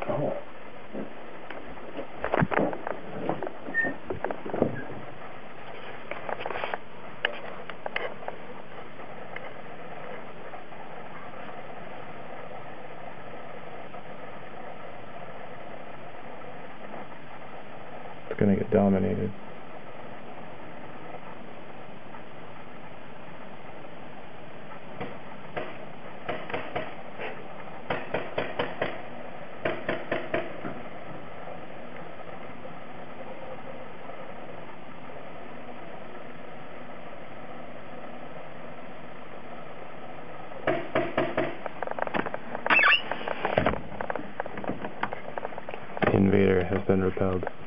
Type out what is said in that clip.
Oh. It's gonna get dominated. The invader has been repelled.